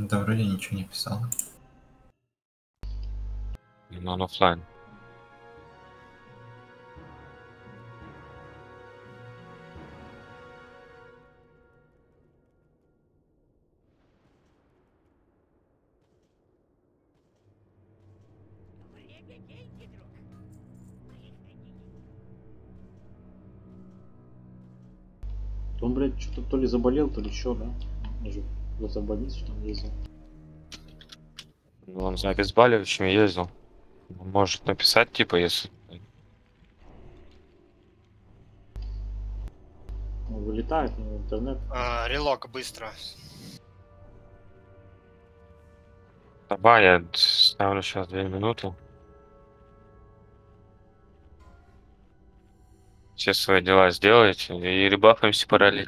Да, вроде ничего не писал. Но он оффлайн. Он, блядь, что-то то ли заболел, то ли что, да? Уже за больницу там ездил. Ну, он за обезболивающими ездил. Может написать, типа, если... Он вылетает на интернет. Релок быстро. Давай, я ставлю сейчас 2 минуты. Все свои дела сделаете и ребафаемся параллельно.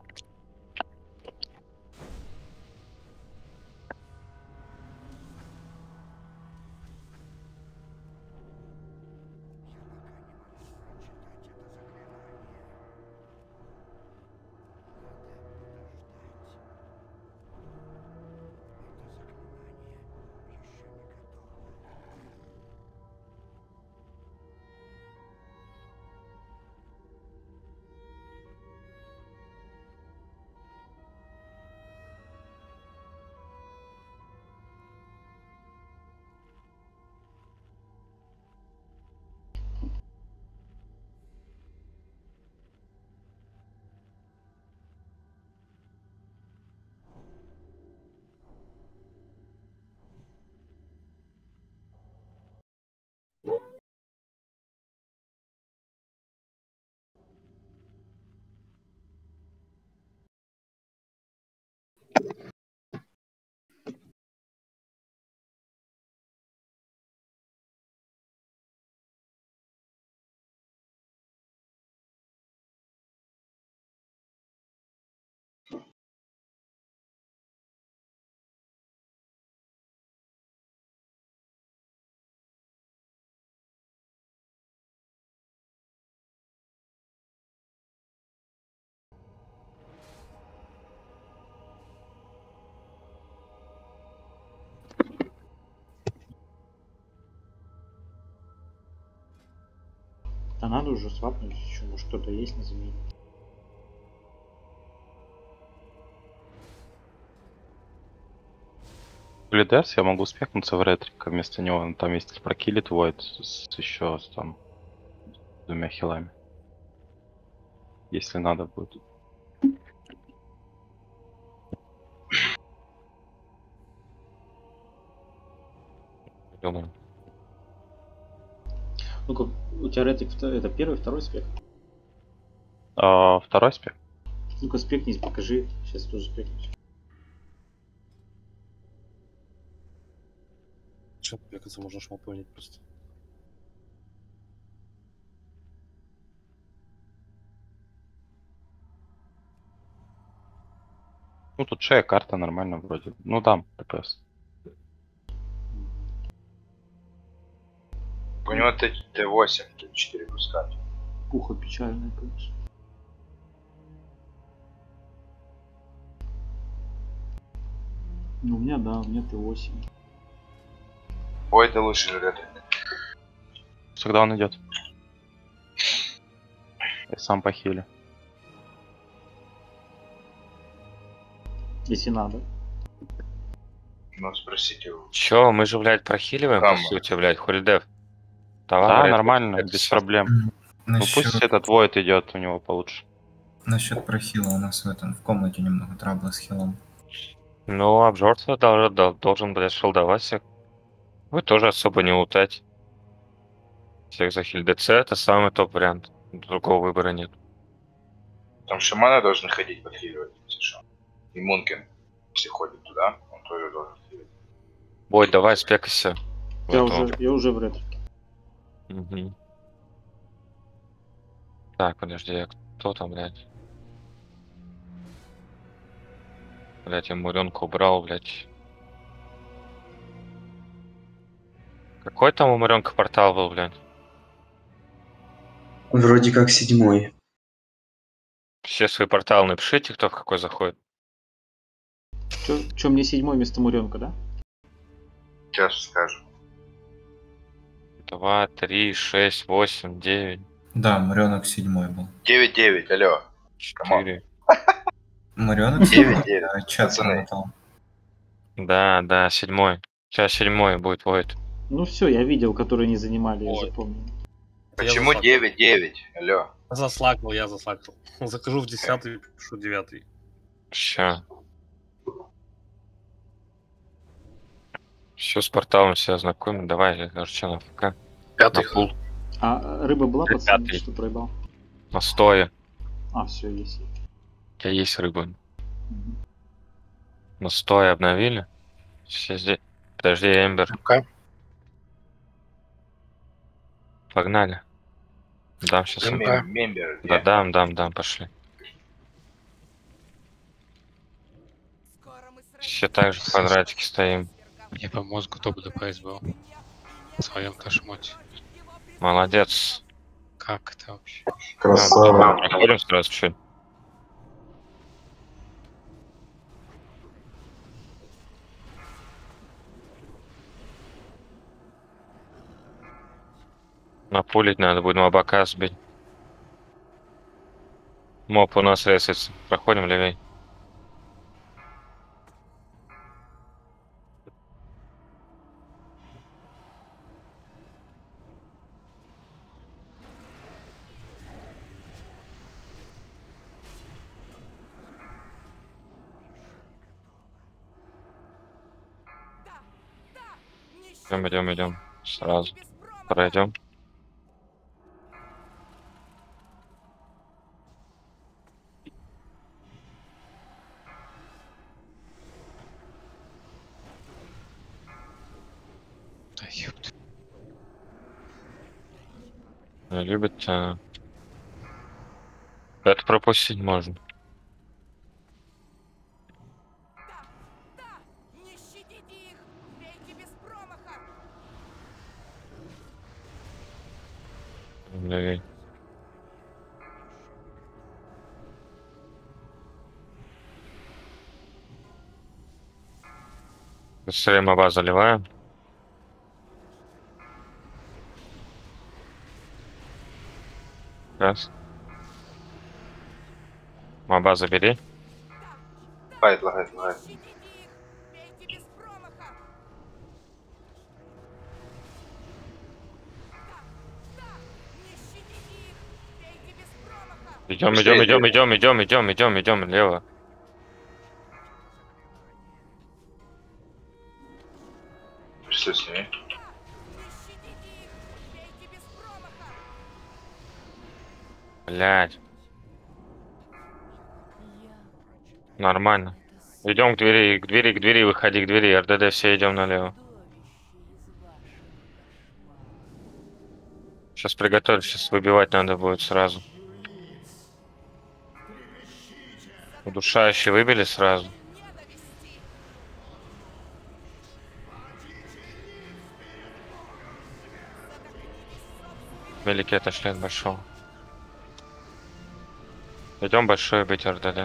Да надо уже свапнуть, еще может кто-то есть на замене. Лидес, я могу спекнуться в ретрика вместо него. Он там есть прокилит Void еще с там 2 хилами. Если надо будет. Думаю. Ну-ка, у тебя ретик это первый, второй спек? Второй спек. Ну-ка, спекнись, покажи. Сейчас тоже спекнусь. Че, плекаться можно шмалпонить просто. Ну тут шея, карта нормально вроде. Ну дам, ТПС. У него Т8, Т4 пускать. Пуха печальная, конечно. Ну, у меня, да, у меня Т8. Ой, это лучше ретрик. Когда он идет? Я сам по хиле. Если надо. Ну, спросите его. Чё, мы же, блядь, прохиливаем, по Там. сути, блядь, Хоридев. Давай, Да, блядь, нормально, это без всё. проблем. Ну пусть этот Void идет, у него получше. Насчет прохила у нас в комнате немного трабла с хилом. Ну, обжорство должен, блядь, шелдовать всех. Вы тоже особо не лутать. Всех за хиль ДЦ это самый топ вариант. Другого выбора нет. Там шаманы должны ходить подхиливать, если что. И Мункин, если ходит туда, он тоже должен хилить. Бой, давай спекайся. Я уже в ретрике. Угу. Так, подожди, кто там, блядь? Блядь, я муренку убрал, блядь. Какой там у муренка портал был, блядь? Вроде как 7-й. Все свои порталы напишите, кто в какой заходит. Чё мне 7-й вместо Муренка, да? Сейчас скажу. 2, 3, 6, 8, 9, Да, Муренок 7 был. 9-9, алло. 4. Муренок 7, 9-9, да, чат пацаны. промотал. Да, 7. Сейчас 7 будет Войт. Ну все, я видел, которые не занимали, я Ой. запомнил. Почему 9-9, алло? Заслакал, я заслакал. Захожу в 10-й, пишу 9-й. Ща. Все с порталом все знакомы. Давай, я даже что на ФК. На Пятый. пул. А рыба была, пацан? 5-й. Что проебал? На стое. А, все, есть. У тебя есть рыба. Мгм. На стое обновили. Все здесь. Подожди, Эмбер. МК. Погнали. Дам сейчас. МК. Мембер, Да, где? дам, пошли. Все так же в квадратике стоим. Мне по мозгу топ ДПС был. В своем кошмоте. Молодец. Как это вообще? Красава. Проходим сразу чуть. Напулить надо будет, мобака сбить. Моб у нас ресится. Проходим левей. Идем. Сразу. Пройдем. Да ёпт. Не любит. Это пропустить можно. Не щадите их! Бейте без промаха! Левей. Быстрее моба заливаем. Раз. Моба забери. Лагает. Щадите их! Бейте без промаха! Не щадите их! Бейте без промаха! Идем, лево. Что с ними? Не щадите их! Бейте без промаха! Блядь. Нормально. Идем к двери, выходи к двери, РДД, все идем налево. Сейчас приготовь, сейчас выбивать надо будет сразу. Удушающие выбили сразу. Великий отошли от большого. Идем большой бить РДД.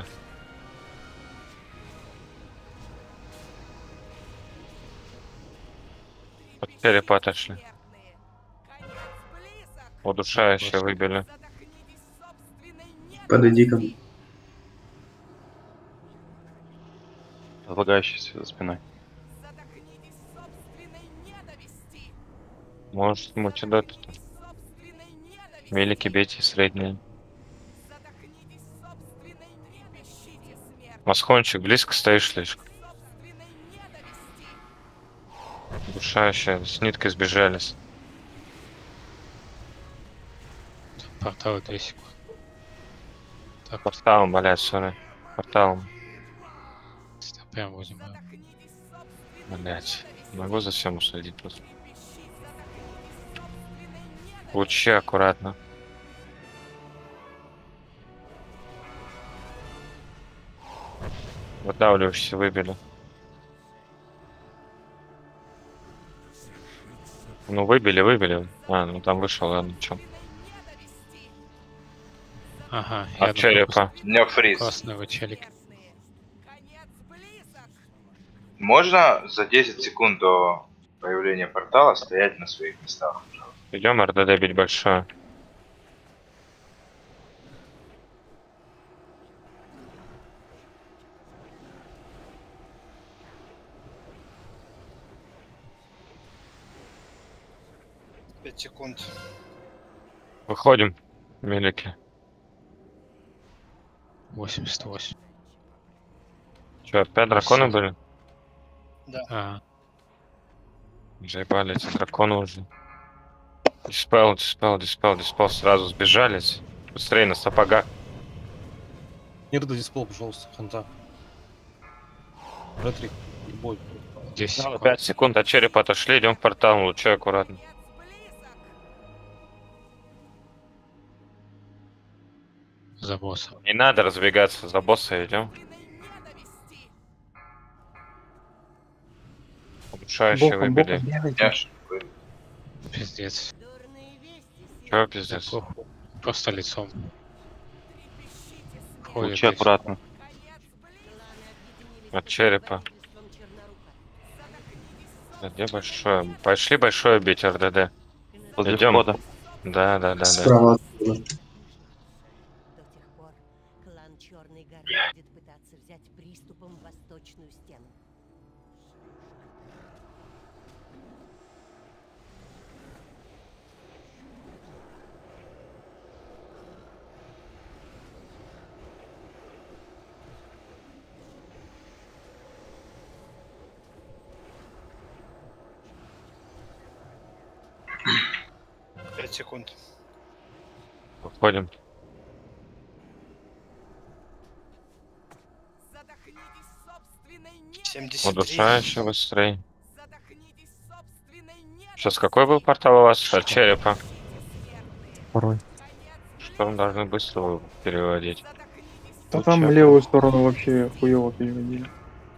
От черепа отошли. Удушающие выбили. Подойди ко мне. Разлагающийся за спиной. Задохнитесь собственной ненависти! Может мультидот. Собственной ненависти! Великий бейте средние. Задохнитесь собственной ненависти! Смерть! Масхончик, близко стоишь слишком. Собственной ненависти! Удушающие с ниткой сбежались. Порталы 3 секунды. Так, Порталом, блядь, сори. Порталом. прям возле моего. Задохнитесь собственной Блядь. Не могу за всем уследить просто. трепещи! Задохнитесь собственной ненависти! Лучи аккуратно. Выдавливающиеся выбили. Ну выбили. А, ну там вышел, ладно, чё. Ага, я От черепа. У меня фриз. классного челика. Конец близок! Можно за 10 секунд до появления портала стоять на своих местах? Идем РДД бить большое. Пять секунд. Выходим, мелики. 88. Че, опять драконы были? А, Заебали эти драконы уже. Диспел, сразу сбежались. Быстрее на сапогах. Не рыда диспел, пожалуйста, ханта. Ретрик, бой. 10 секунд. 5 секунд от черепа отошли, идем в портал, лучше аккуратно. За боссом. Не надо разбегаться, за босса идем. Улучшающие выбили. Няш, Пиздец. Чё пиздец? Просто лицом. Лучи аккуратно. От черепа. Да, где большое? Пошли большое бить РДД. Возле Идем. входа. Да. Справа. До тех пор клан Черной горы будет пытаться взять приступом восточную стену. Пять секунд. Выходим. Задохнитесь собственной ненавистью. 73. Удушающий быстрее. Задохнитесь собственной ненавистью. Сейчас какой был портал у вас? От черепа. Второй. Что мы должны быстро его переводить? Да там левую сторону вообще хуево переводили.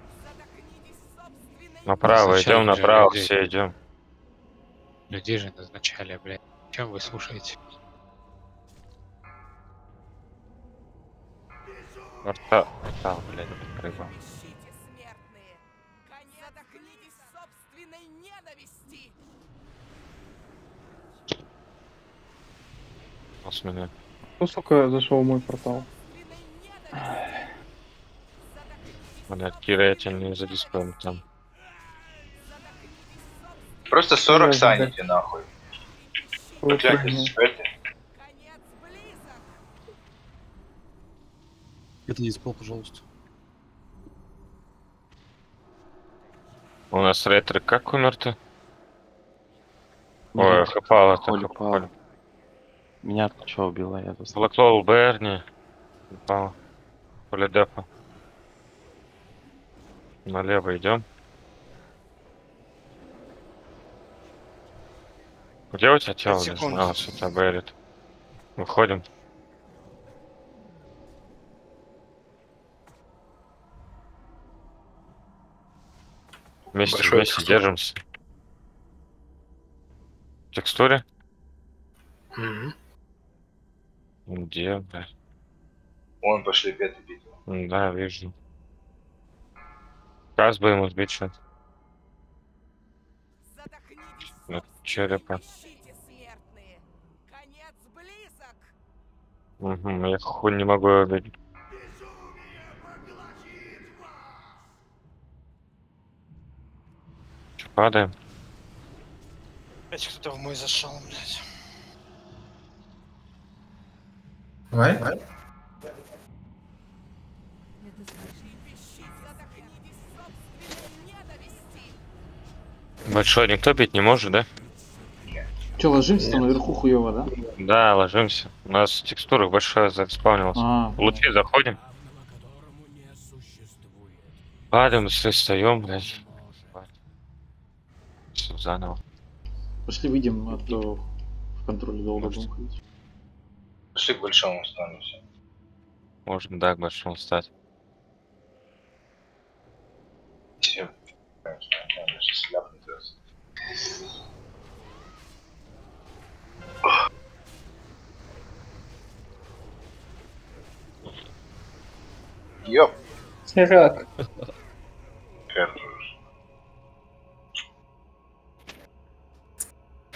Направо, Сначала идем же направо, людей. все идем. Людей же назначали, блядь. Чем вы слушаете? Портал, блядь, прыгал. Ищите, смертные. Задохнитесь собственной ненависти. Меня. Ну, сука, зашел в мой портал. Блядь, Кира, я тебя не задиспел там. просто 40 Да, саните нахуй. Проклятие, диспельте. Это диспел, пожалуйста. У нас ретро как умер-то? Ой, хапала, Холли так пала. хапала. Меня что убила? Я тут. Блэклоу Берни. Упала. Полидепа. Налево идем. Где у тебя тело? 5 секунд. А, что то Берет. Выходим. Вместе держимся. В текстуре? Где, бля? Вон пошли пятый битву. Да, вижу. Каз бы ему сбить что-то. От черепа. Угу, я хуй не могу его убить. Че, падаем? Опять кто-то в мой зашел, блядь. Давай. Большой никто бить не может, да? Че, ложимся там наверху хуево, да? Да, ложимся. У нас текстура большая заспавнилась. А, Лучи заходим. Падаем, быстрее встаем, блядь. Все заново. пошли выйдем, а то в контроле долго будем ходить. Пошли к большому останемся. Можно, да, к большому стать. Все. Конечно, надо же сляпнуть раз. Ёп. Снежак. Хорош.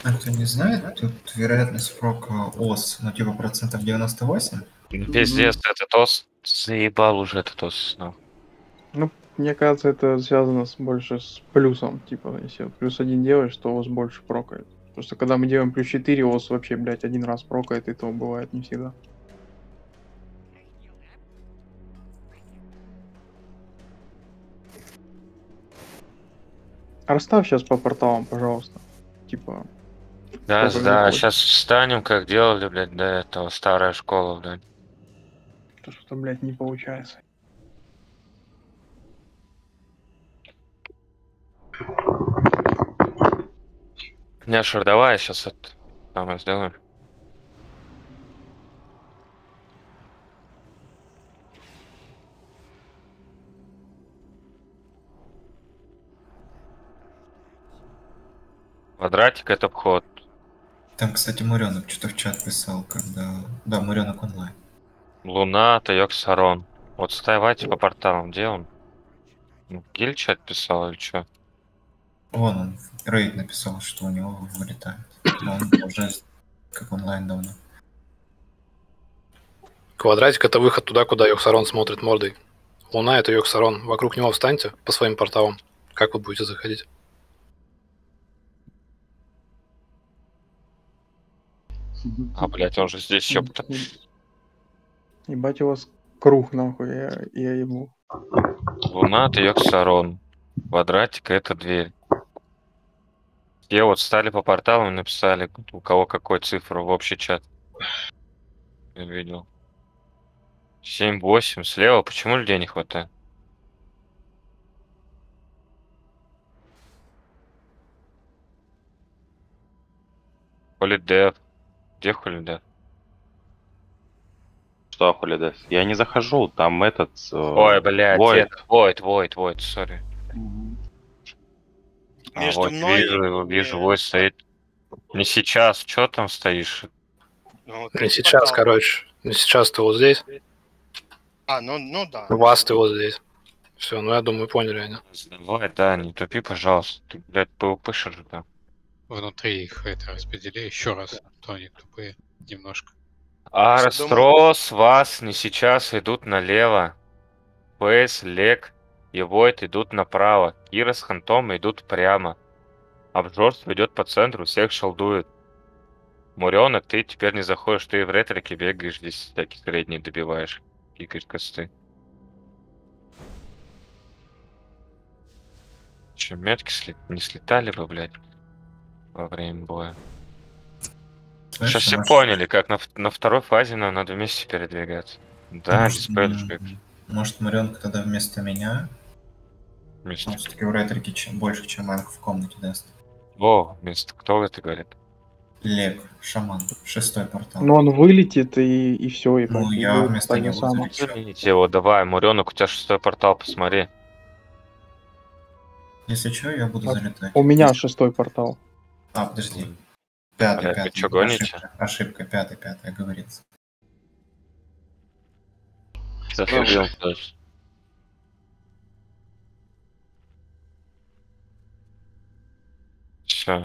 А кто не знает, тут вероятность прока ОС, ну типа процентов 98. Пиздец, этот ос заебал уже этот ос. Ну. Ну, мне кажется, это связано больше с плюсом. Типа, если вот +1 делаешь, то ОС больше прокает. Просто когда мы делаем +4, ОС вообще, блядь, один раз прокает, и то бывает не всегда. Расставь сейчас по порталам, пожалуйста. Типа, Да, сколько да, заходит. сейчас встанем, как делали, блядь, до этого, старая школа, блядь. Что-то, блядь, не получается. Няшер, давай сейчас это самое сделаем. Квадратик это вход. Там, кстати, Муренок что-то в чат писал, когда... Да, Муренок онлайн. Луна, Тайок, Сарон. Вот вставайте по порталам, где он? Ну, Гиль чат писал или что? Вон он, Рейд написал, что у него вылетает. Но он уже как онлайн давно. Квадратик — это выход туда, куда Йоксарон смотрит мордой. Луна — это Йоксарон. Вокруг него встаньте по своим порталам. Как вы будете заходить? А, блядь, он же здесь ёпта. Ебать, у вас круг, нахуй, я ебу. Луна, Тайок, Сарон. Квадратик это дверь. Все вот стали по порталам и написали, у кого какой цифру в общий чат. Я видел. 7-8 слева. Почему людей не хватает? Холидев. Где Холидев? Что, Холидес? Я не захожу, там этот... Ой, блядь, Void. Void, сори. Между вот мной вижу, Void стоит. Не сейчас, что там стоишь? Ну, Не сейчас, короче. Не сейчас ты вот здесь. А, ну да. У вас ты вот здесь. Все, ну я думаю, поняли они. Давай, да, не тупи, пожалуйста. Ты, блядь, ПВПшер же там. Внутри их это распредели еще раз, а то они тупые немножко. Арстрос, вас не сейчас идут налево. Фейс, Лек и Войд идут направо. Кира с Хантом идут прямо. Обжорство идет по центру, всех шалдует. Муренок, ты теперь не заходишь, ты в ретрике бегаешь, здесь всякие средние добиваешь. Кикаешь косты. Че, метки не слетали бы, блядь, во время боя? Знаешь, Сейчас все может- поняли, как на второй фазе нам надо вместе передвигаться. Да, может, диспелишь. Может, Муренок тогда вместо меня? Вместо... Он все-таки в ретрике больше, чем Манг в комнате даст. О, вместо кто это говорит? Лек, шаман, 6-й портал. Но он вылетит и все, и Ну, и я будет вместо так же него самое. залечу. Видите его, давай, Муренок, у тебя 6-й портал, посмотри. Если что, я буду залетать. У меня 6-й портал. А, подожди. 5-й, Блядь, вы 5-й. чё, гоните? Ошибка, 5-й, говорится. Зафигел, точно. Все.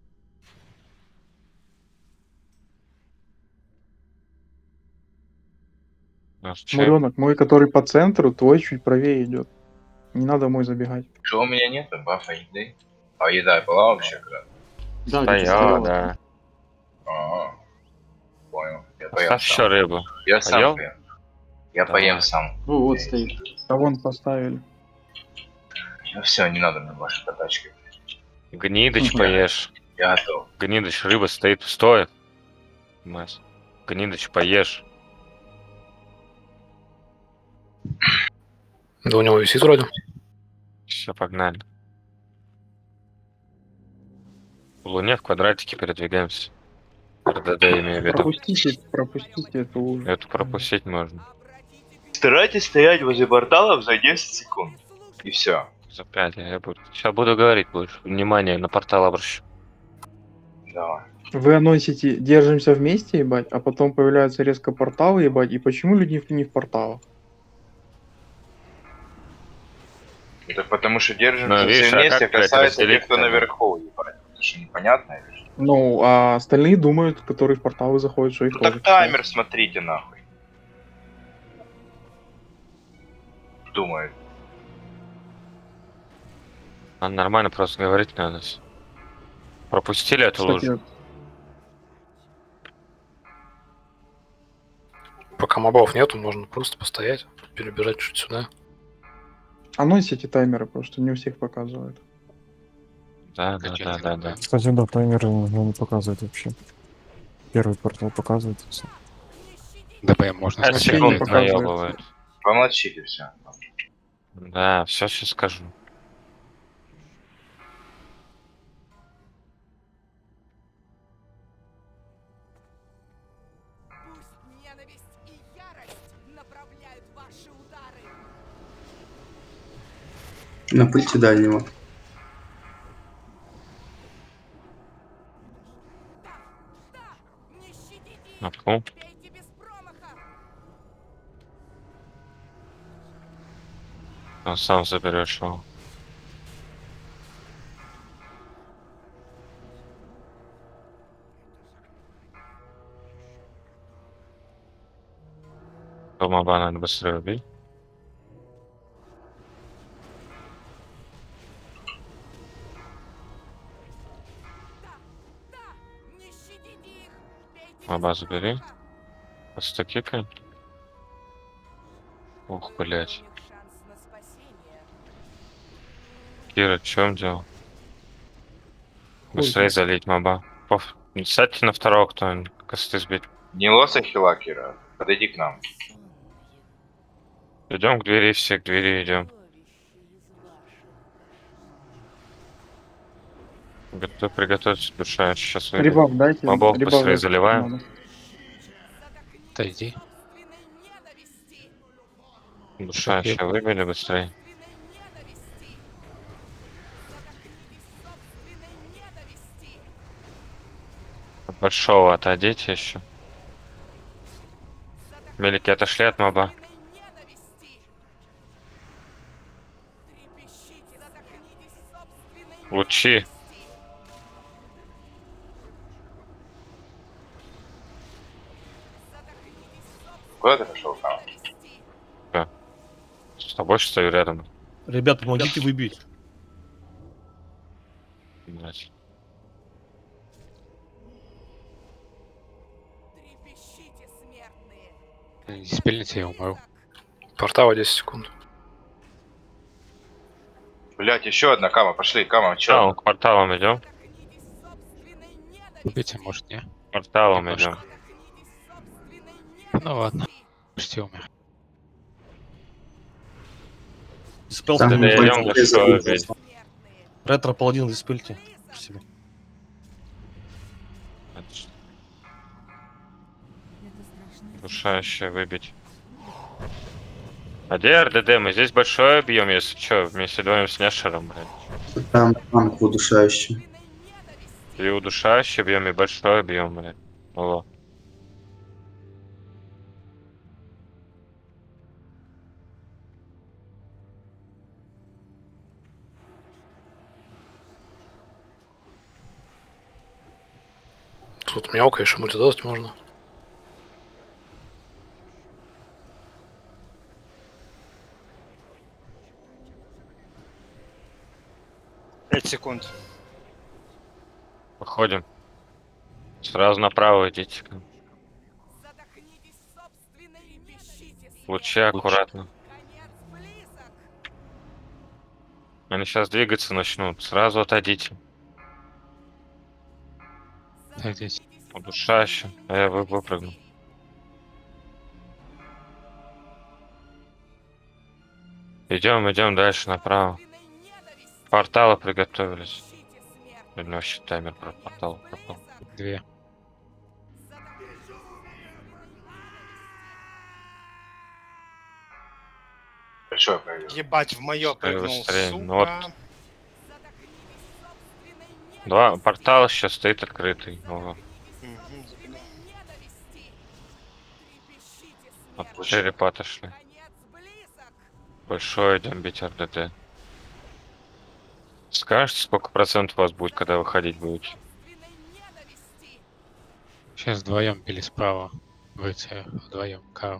Муренок, мой, который по центру, твой чуть правее идет. Не надо мой забегать. Что у меня нет бафа еды? А еда была вообще когда? Да, Стояла, да. Ага. Понял. Я поем Поставь сам. еще рыбу. Я сам Поел? поем. Я Давай. поем сам. Ну вот стоит. А вон поставили. Все, не надо мне ваши катачки. Гнидыч поешь. Я готов. Гнидыч, рыба стоит, стоит. Мась. Гнидыч, поешь. Да у него висит вроде. Все, погнали. В Луне в квадратике передвигаемся. РДД имею в виду. Пропустите это уже. Это пропустить можно. Старайтесь стоять возле порталов за 10 секунд. И все. За 5 я буду. Сейчас буду говорить больше. Внимание, на портал обращу. Давай. Вы анонсите «держимся вместе», ебать, а потом появляются резко порталы, ебать, и почему люди не в порталах? Это потому что Ну, держимся видишь, все а вместе, как, блядь, касается тех, кто разделить-то? наверху, ебать. Это же непонятно, или что? Ну, а остальные думают, которые в порталы заходят, что их Ну тоже так таймер смотрите нахуй. Думает. А нормально просто говорить надо. Пропустили эту Кстати, лужу? Пока мобов нету, можно просто постоять, перебежать чуть сюда. анонс эти таймеры, просто не у всех показывают. Да. Кстати, да, таймеры не показывает вообще. Первый портал показывает и все. ДБ можно 5 Вообще не секунд показывает. наебывает. Помолчите все. Да, все сейчас скажу. Пусть ненависть и ярость направляют ваши удары. На пульте дальнего. Не щадите их, Напу. бейте без промаха. Он сам заберешь его. Моба надо быстрее убить. Не щадите их, бейте без Моба забери. промаха. Постакикай. Ух, блять. У них шанс на спасение. Кира, в чем дело? Быстрее залить моба. Сядьте на второго, кто косты сбить. Не лоса хила, Кира. Подойди к нам. Идем к двери, все к двери идем. Приготовьтесь, душа, сейчас выйдет. Ребав дайте. Мобов ребав быстрее дайте, заливаем. надо. Отойди. Душа Окей. еще выбили быстрее. От большого отойдите еще. Мелики отошли от моба. Лучи. Куда ты пошел там? С тобой стою рядом. Ребят, помогите выбить. Блядь. Трепещите, смертные. Не спильните, я умру. Портала 10 секунд. Блять, еще одна кама, пошли, кама, чё? К порталам идем. Убейте, может, не? Порталом Немножко. идем. Ну ладно. Почти умер. Диспел Там Тогда будет идем без большое вызова. убить. ретро-паладин диспельте. Спасибо. Душа еще выбить. А где РДД? Мы здесь большой объем, если что, вместе вдвоем с Няшером, блядь. Там мамку удушающую. И удушающий объем, и большой объем, блядь. Алло. Тут мяукаешь, мультидост можно. Пять секунд. Походим. Сразу направо идите. Задохнитесь собственной трепещите, Лучи аккуратно. конец близок. Они сейчас двигаться начнут. Сразу отойдите. Отойдите. Удушающе. А я выпрыгну. Идем дальше направо. Порталы приготовились. У меня вообще таймер про портал пропал. 2. Большой провел. Ебать, в моё Быстрее, прыгнул, быстрее. сука. Ну вот. Два портала сейчас стоит открытый. Ого. Мгм, забили. От черепа отошли. Большой идем бить РДД. Скажете, сколько процентов у вас будет, когда выходить будете? Сейчас вдвоем били справа. Рыцаря вдвоем. Карл.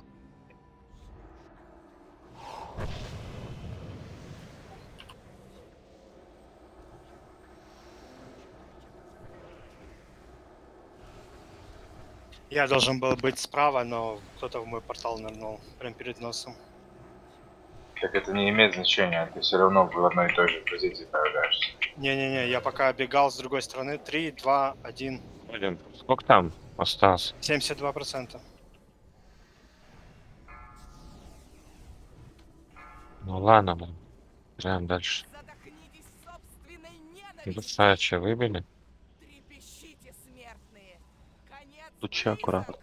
Я должен был быть справа, но кто-то в мой портал нырнул. Прям перед носом. Как это не имеет значения, ты все равно в одной и той же позиции появляешься. Не-не-не, я пока бегал с другой стороны. 3, 2, 1. Блин, сколько там осталось? 72%. Ну ладно, блин. Прям дальше. Душача выбили. Лучи аккуратно.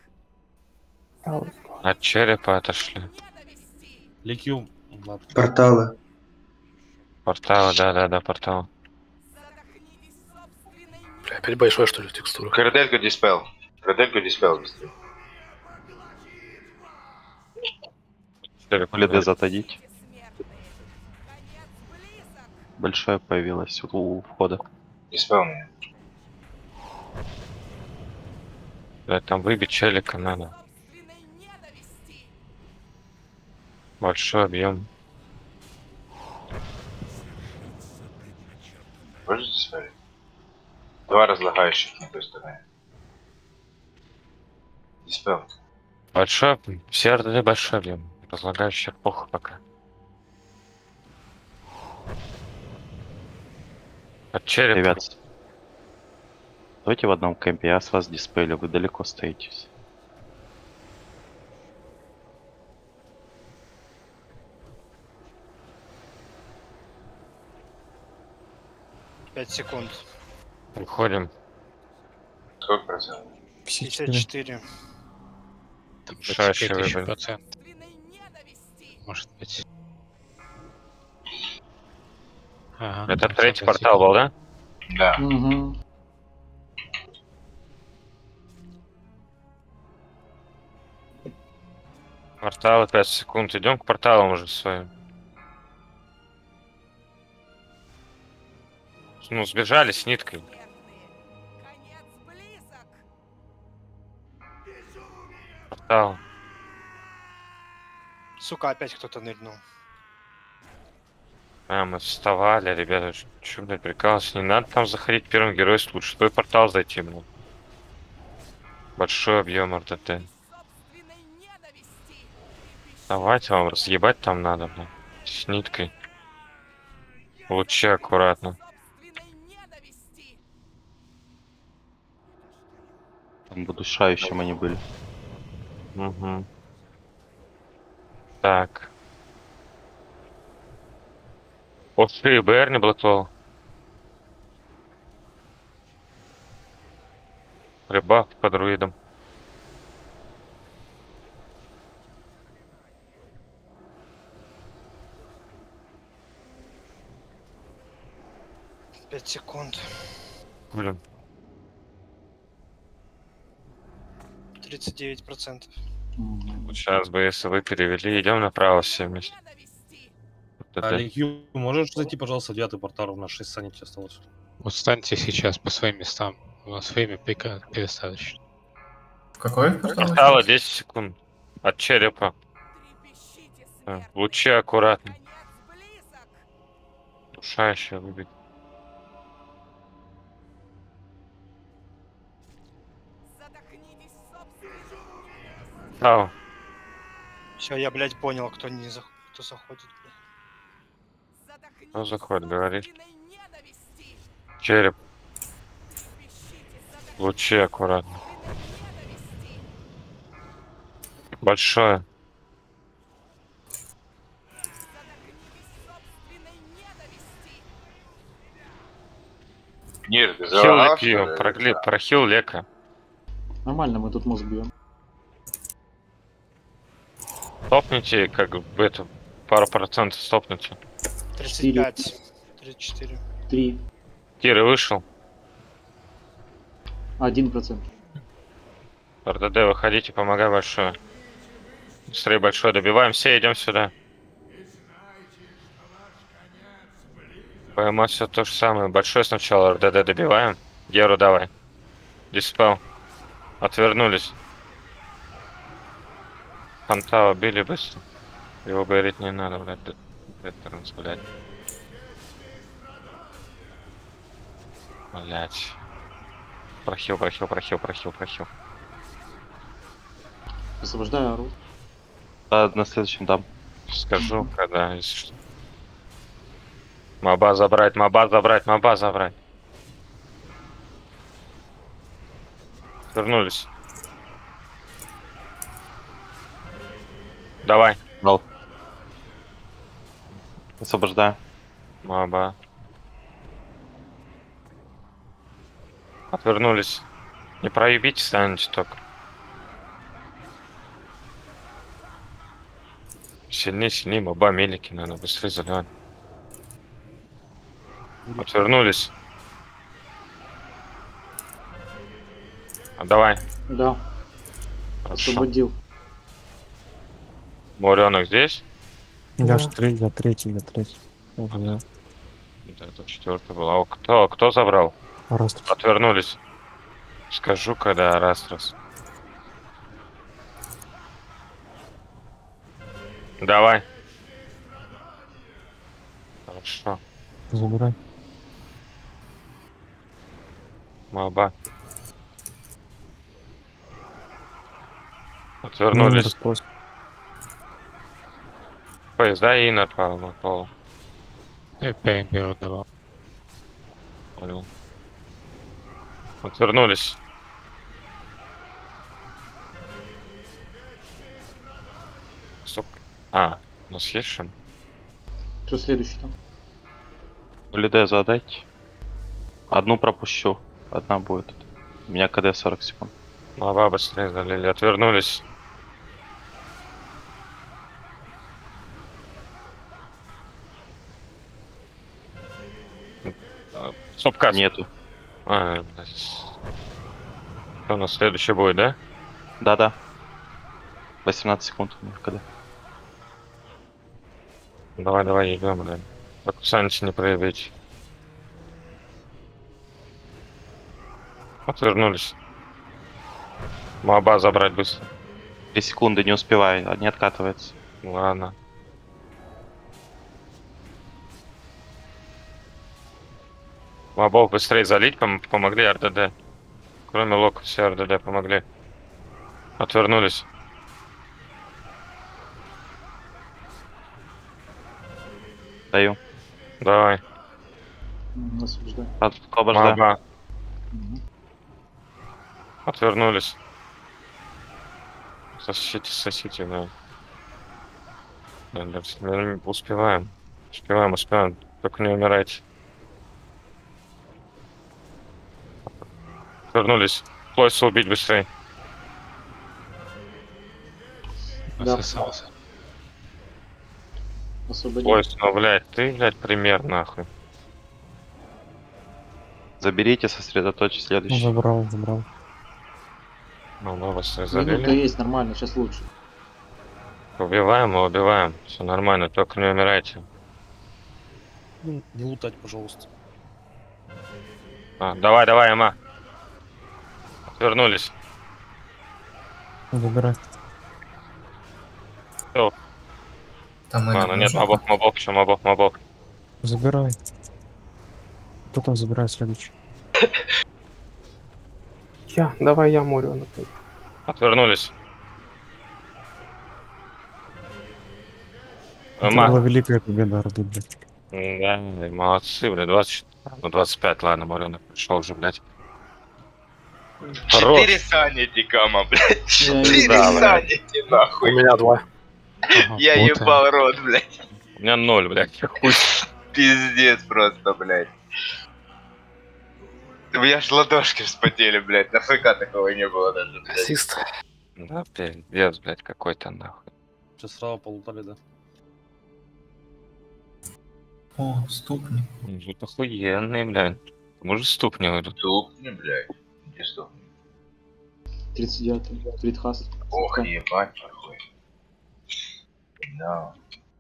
От черепа отошли. Ликю. Порталы. Порталы, да, портал. Бля, опять большой, что ли, текстура? Карделька диспел. Карделька диспел быстрее. Лиды затадить. Большое появилось у входа. Диспел меня. Да, там выбить челика надо. Большой объем. Можете смотреть? Два разлагающих на той стороне. Диспел. Большой, все РДД большой объем. Разлагающий похуй пока. От черепа. Ребят, стойте в одном кемпе, я с вас диспелю, вы далеко стоитесь. Пять секунд. Выходим. Сколько процентов? 54. Шаще выбили. Процент. Может быть. Ага, Это третий портал был, да? Да. Угу. Порталы 5 секунд. Идем к порталам уже своим. Ну, сбежали с ниткой. Портал. Сука, опять кто-то нырнул. А, мы вставали, ребята. Чё, блядь, прикалывался? Не надо там заходить первым геройством. Лучше в твой портал зайти, блядь. Большой объем РТТ. Давайте вам разъебать там надо, блядь. С ниткой. Лучи аккуратно. Там в удушающем они были. Угу. Так. Оши БР не блокировал. Рыбак по друидам. Пять секунд. Блин. 39%. Сейчас бы, если вы перевели, идем направо все вместе. Ликю, можешь зайти, пожалуйста, в 9-й портал, у нас 6 санити осталось. Вот станьте сейчас по своим местам. У нас время перестаточно. Какой? Осталось 10 секунд. От черепа. Лучи аккуратно. Душа еще выбить. Ау. Все, я, блядь, понял, кто не кто заходит, блядь. Кто заходит, говорит. Череп. Лучи аккуратно. Большое. Нир, ты Хил завал, Ликью, прохил Лека. Нормально, мы тут мост бьем. Стопните, как в эту пару процентов стопните. 35. 34. 3. Киры вышел. 1%. РДД, выходите, помогай большое. Быстрее большое, добиваем все, идем сюда. ПМО все то же самое. Большой сначала РДД добиваем. Геру давай. Диспел. Отвернулись. Ханта убили быстро. Его говорить не надо, блядь. Веттеранс, блядь. Блядь. Прохил. Освобождаю ору. Да, на следующем дам. Скажу, когда, если что. Моба забрать. Вернулись. Давай. Дал. Освобождаю. Моба. Отвернулись. Не проебите, станете только. Сильнее, моба, мелики, надо быстрее заливать. Отвернулись. Давай. Да. Хорошо. Освободил. Муренок здесь? Я третий. Ого, да. Это четвертый был. А кто забрал? Растрас. Отвернулись. Скажу, когда Растрас. Давай. Хорошо. Забирай. Моба. Отвернулись. Поезда и на пол. Я перебил давал. Понял. Отвернулись. Стоп. У нас есть шим? Что следующий там? Лиде задать. Одну пропущу. Одна будет. У меня КД 40 секунд. Моба быстрее залили. Отвернулись. Стоп-кат. Нету. Что у нас следующий будет, да? Да. 18 секунд у меня КД. Давай, ебем, блин. Так, Саныч, не проявить. Отвернулись. Моба забрать быстро. 3 секунды, не успеваю, не откатывается. Ладно. Мобов быстрее залить, помогли РДД. Кроме лока, все РДД помогли. Отвернулись. Даю. Давай. Освобождаю. Освобождаю. Моба. Отвернулись. Сосите, да. Успеваем. Только не умирайте. Вернулись. Плойса убить быстрее. Да. Ососался. Освободил. Плойс, блядь, ты, пример, нахуй. Заберите, сосредоточьтесь следующий. Забрал. Ну, быстрее Минута залили. есть, нормально, сейчас лучше. Убиваем. Все нормально, только не умирайте. Ну, не лутать, пожалуйста. Давай, Ама. Вернулись. Забирай. Все. Там Нет, мобов. Забирай. Кто там забирает следующий? Давай я морю. Отвернулись. Это была великая победа Орды, блядь. Да, молодцы, блядь, 25, ладно, Моренок пришел уже, блядь. 4 Санити, Кама, блядь. 4 Да, Санити, нахуй. У меня 2. Я ебал рот, блядь. У меня 0, блядь, хуй. Пиздец просто, блядь. У меня аж ладошки вспотели, блядь. На ФК такого не было даже, блядь. Ассист. Да, пиздец, блядь, какой-то нахуй. Сейчас сразу полутали, да? О, ступни. Тут охуенный, блядь. Может, ступни выйдут. Ступни, блядь. Где ступни? 39-й. Тритхаст. Ох, ебать, нахуй. Да.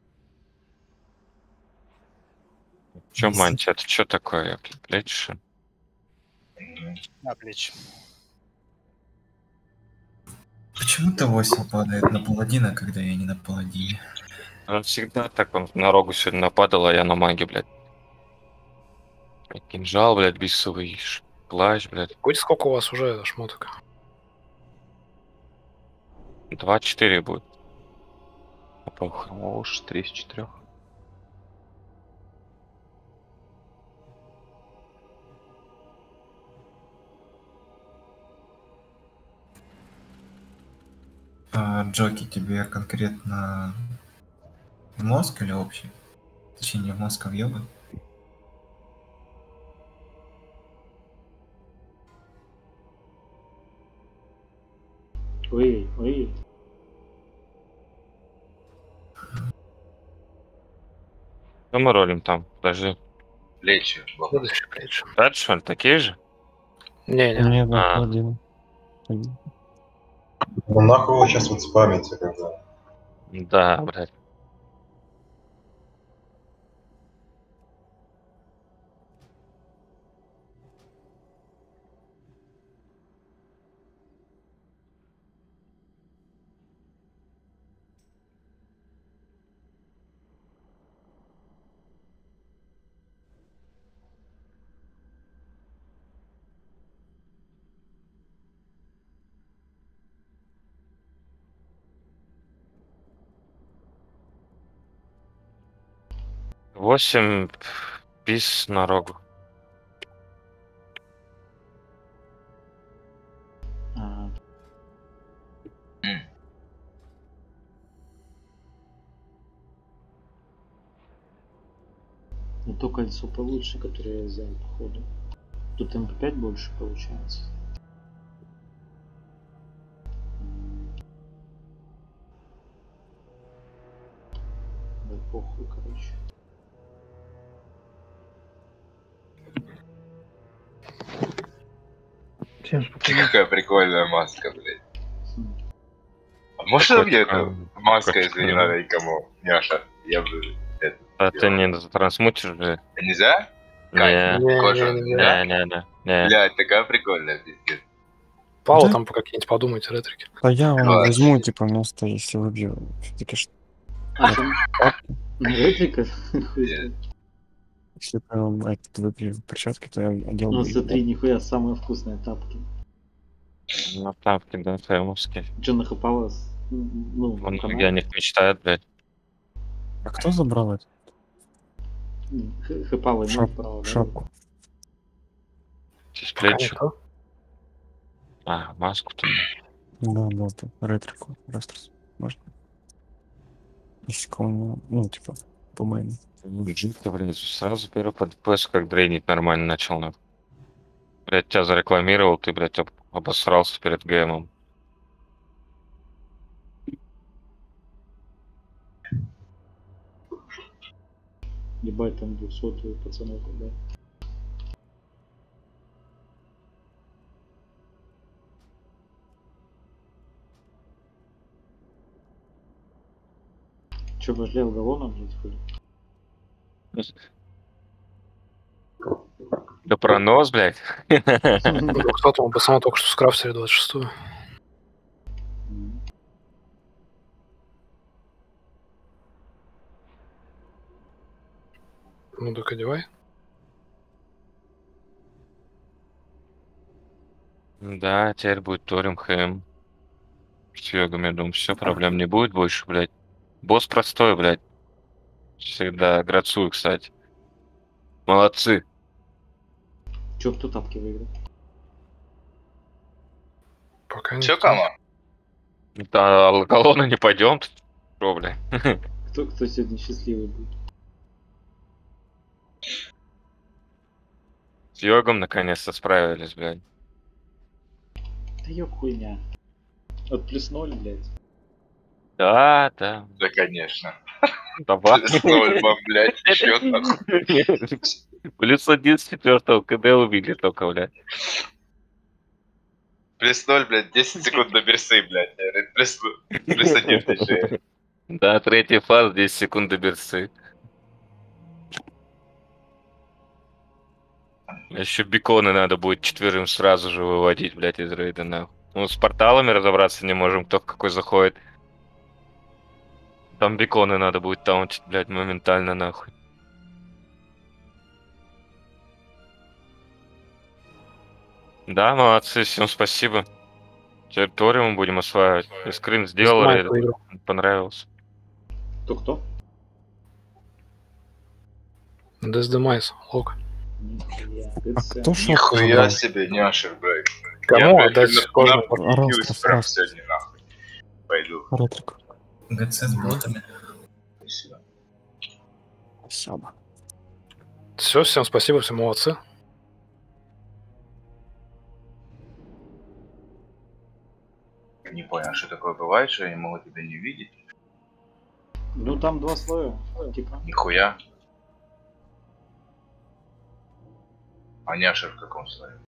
Чё, мантия, это чё такое, блядь, что? На плечи. Почему-то 8 падает на паладина, когда я не на паладине. Он всегда так, он на рогу сегодня нападал, а я на маге, блядь. Кинжал, блядь, бисовый, плащ, блядь. Будет сколько у вас уже шмоток? 2-4 будет. О, уж 3 из 4. Джоки, тебе конкретно в мозг или общий? Точнее, не в мозг, а в йогу? Ой, ой. Что мы ролим там? Подожди. Плечи. Следующий плечи. Дальше он такие же? Не-не. Нет, да, А. паладин. Ну нахуй его сейчас вот спамите, когда. Да, блядь. Восемь пис на рогу. Ну то кольцо получше, которое я взял, походу. Тут МП5 больше получается. Да похуй, короче. Какая прикольная маска, блядь. А можно мне эту маска, если не надо никому? Няша, я бы... А ты не трансмутишь же? Нельзя? Не. Блядь, такая прикольная, пиздец. Павел, Да? там по какие-нибудь подумайте ретрики. Да я вам Класс. возьму, типа, место, если выбью. Все-таки Реплика? если прям этот выбью перчатки, то я одел Ну бы их, смотри, нихуя, самые вкусные тапки. На тапки, да, фэмовские. Че нахапало? Ну, Многие о них мечтают, блядь. А кто забрал это? Хэпало не право, да? Шапку. Здесь плечи. Никто? А, маску-то. Да, ты ретрику. Растрас. Можно? Если кого ну, типа, по мейну. Джинка, блядь, сразу первый под ДПС как дрейнить нормально начал, нахуй. Блядь, тебя зарекламировал, ты, блядь, обосрался перед ГМом. Ебать, там 200-ю пацанов, да. Че, вождя Галлона, блядь, хули? Да пронос, блядь. Кто-то у пацана только что скрафтили 26-ю. Ну так одевай. Да, теперь будет Торим ХМ. С йогом, я думаю, все, проблем не будет больше, блядь. Босс простой, блядь. Всегда грацую, кстати. Молодцы. Че, кто тапки выиграл? Пока Че, кама? Да, колонна не пойдем. Что, блядь? Кто сегодня счастливый будет? С йогом наконец-то справились, блядь. Да ёб хуйня. От +0, блядь. Да. Да, конечно. Давай. +0, блядь, чё нахуй? +1 с 4-го КД убили только, блядь. +0, блядь, 10 секунд до берсы, блядь. +1 точнее. Да, третий фаз, 10 секунд до берсы. Еще беконы надо будет четверым сразу же выводить, блядь, из рейда, нахуй. Ну, с порталами разобраться не можем, кто в какой заходит. Там беконы надо будет таунчить, блядь, моментально нахуй. Да, молодцы, всем спасибо. Территорию мы будем осваивать. И скрин сделали, понравился. Кто? Дездемайс, лок. Нихуя себе, няшер, блядь. Кому Я, отдать блядь, кожу? на победил прям сегодня, нахуй. Пойду. Ретрик. ГЦ с ботами. Спасибо. Спасибо. Все, всем спасибо, все молодцы. Не понял, что такое бывает, что я не могу тебя не видеть? Ну там 2 слоя, типа. Нихуя. А няшер в каком слое?